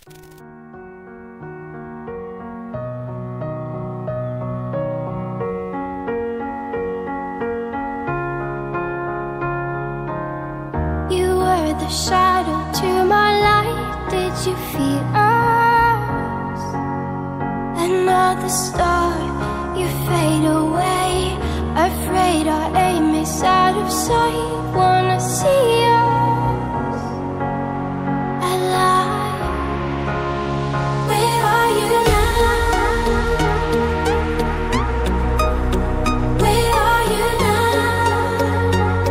The shadow to my light, did you feel us? Another star, you fade away. Afraid our aim is out of sight. Wanna see us alive. Where are you now? Where are you now?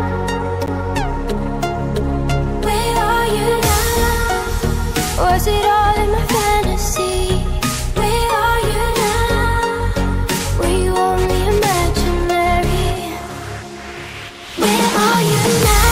Was it all in my fantasy? Where are you now? Were you only imaginary? Where are you now?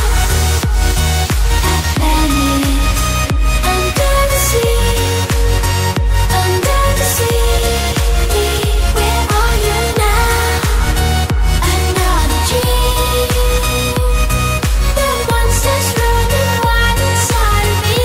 At Venice, under the sea, under the sea. Where are you now? Another dream. The monsters running wild inside of me.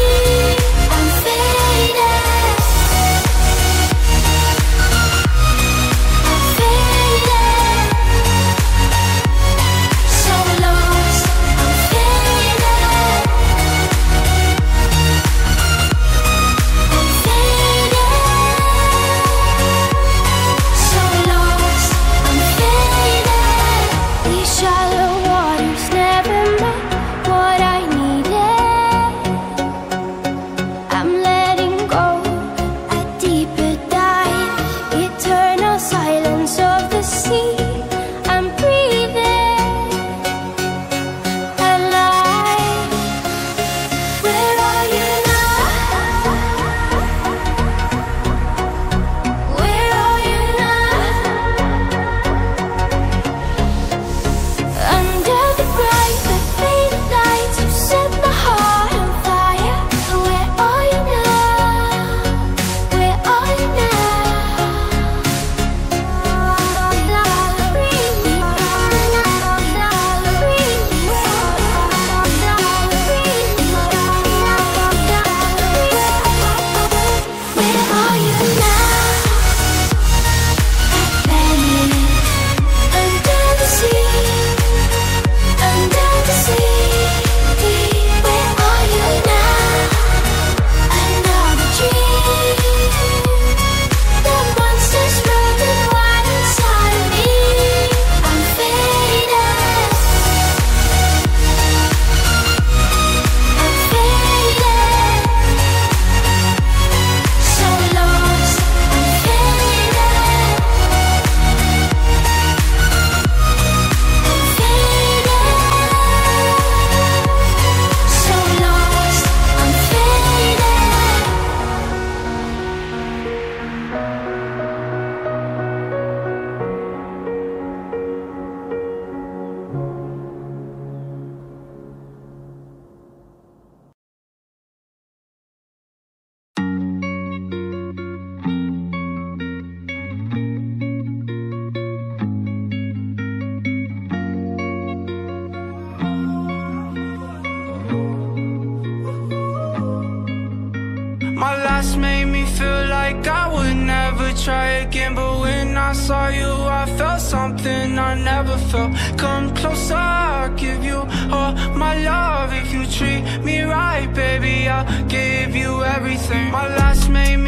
My last made me feel like I would never try again, but when I saw you I felt something I never felt. Come closer, I'll give you all my love. If you treat me right, baby, I'll give you everything. My last made me